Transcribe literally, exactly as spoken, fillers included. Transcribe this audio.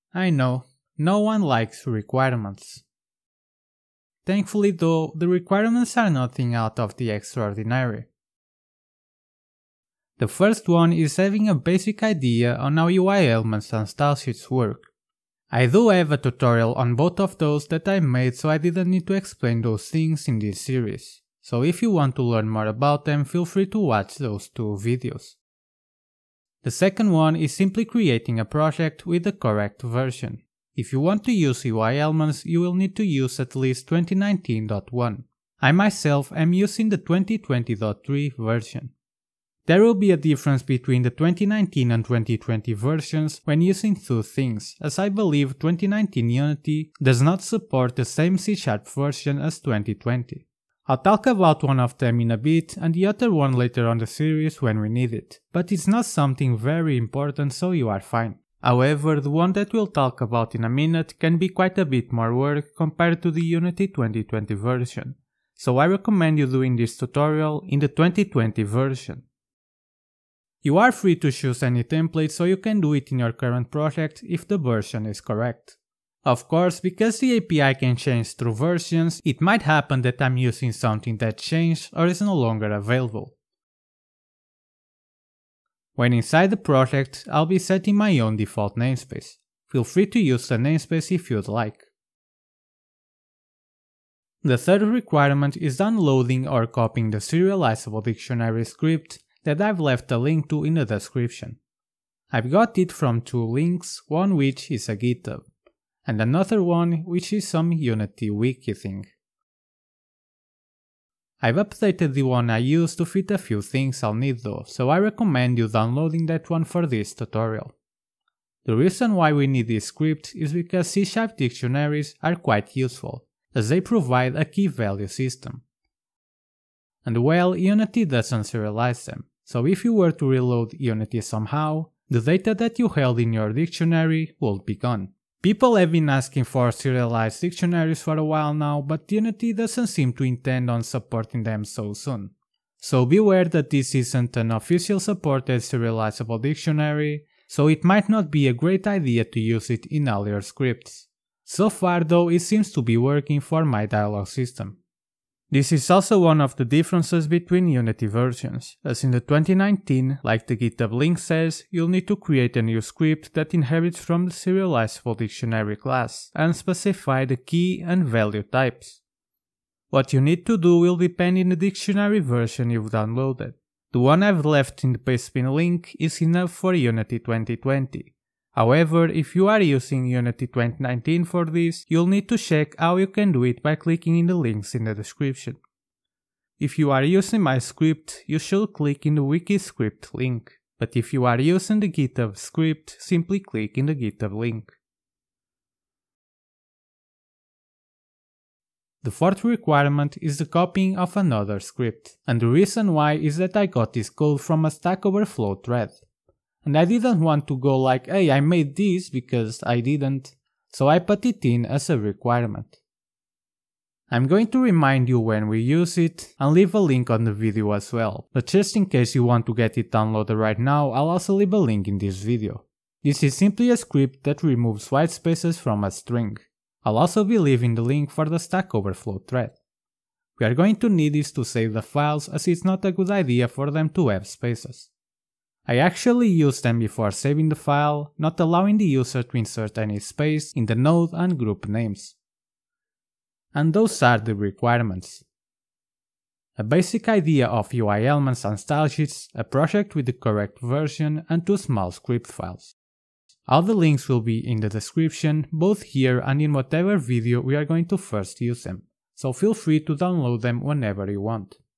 I know, no one likes requirements. Thankfully though, the requirements are nothing out of the extraordinary. The first one is having a basic idea on how U I elements and stylesheets work. I do have a tutorial on both of those that I made, so I didn't need to explain those things in this series. So if you want to learn more about them, feel free to watch those two videos. The second one is simply creating a project with the correct version. If you want to use U I elements, you will need to use at least twenty nineteen point one. I myself am using the twenty twenty point three version. There will be a difference between the twenty nineteen and twenty twenty versions when using two things, as I believe twenty nineteen Unity does not support the same C sharp version as twenty twenty. I'll talk about one of them in a bit and the other one later on the series when we need it, but it's not something very important, so you are fine. However, the one that we'll talk about in a minute can be quite a bit more work compared to the Unity twenty twenty version, so I recommend you doing this tutorial in the twenty twenty version. You are free to choose any template, so you can do it in your current project if the version is correct. Of course, because the A P I can change through versions, it might happen that I'm using something that changed or is no longer available. When inside the project, I'll be setting my own default namespace. Feel free to use the namespace if you'd like. The third requirement is downloading or copying the serializable dictionary script that I've left a link to in the description. I've got it from two links, one which is a GitHub, and another one which is some Unity wiki thing. I've updated the one I used to fit a few things I'll need though, so I recommend you downloading that one for this tutorial. The reason why we need this script is because C sharp dictionaries are quite useful, as they provide a key value system. And well, Unity doesn't serialize them, so if you were to reload Unity somehow, the data that you held in your dictionary would be gone. People have been asking for serialized dictionaries for a while now, but Unity doesn't seem to intend on supporting them so soon. So beware that this isn't an official supported serializable dictionary, so it might not be a great idea to use it in all your scripts. So far though, it seems to be working for my dialog system. This is also one of the differences between Unity versions, as in the twenty nineteen, like the GitHub link says, you'll need to create a new script that inherits from the serializable dictionary class, and specify the key and value types. What you need to do will depend on the dictionary version you've downloaded. The one I've left in the pastebin link is enough for Unity twenty twenty. However, if you are using Unity twenty nineteen for this, you'll need to check how you can do it by clicking in the links in the description. If you are using my script, you should click in the wiki script link, but if you are using the GitHub script, simply click in the GitHub link. The fourth requirement is the copying of another script, and the reason why is that I got this code from a Stack Overflow thread. And I didn't want to go like, hey, I made this, because I didn't, so I put it in as a requirement. I'm going to remind you when we use it and leave a link on the video as well, but just in case you want to get it downloaded right now, I'll also leave a link in this video. This is simply a script that removes white spaces from a string. I'll also be leaving the link for the Stack Overflow thread. We are going to need this to save the files, as it's not a good idea for them to have spaces. I actually used them before saving the file, not allowing the user to insert any space in the node and group names. And those are the requirements. A basic idea of U I elements and stylesheets, a project with the correct version, and two small script files. All the links will be in the description, both here and in whatever video we are going to first use them, so feel free to download them whenever you want.